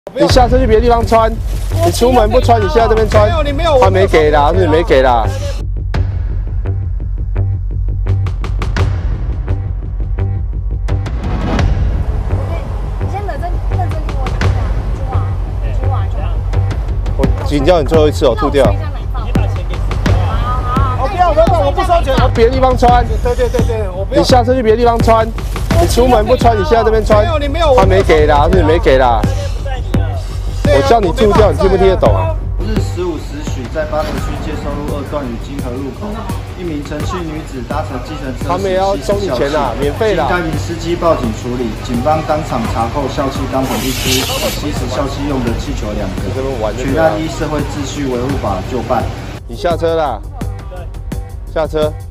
你下车去别的地方穿，你出门不穿，你现在这边穿，他没给啦，是你没给啦。 你先认真听我讲一下，听完就好。 我请教你最后一次，我吐掉。 你把钱给司机。好， 不要，我不收钱。 别的地方穿， 对，我不要。 你下车去别的地方穿，你出门不穿，你现在这边穿，他没给啦，是你没给啦。我叫你吐掉，你听不听得懂啊？ 日15时许，在八德区街收路2段与金河路口，一名陈姓女子搭乘计程车， 他们也要收你钱啦，免费啦。 经该名司机报警处理，警方当场查扣笑气钢桶1支，吸食笑气用的气球2个，全案依社会秩序维护法就办。 你下车啦，下车。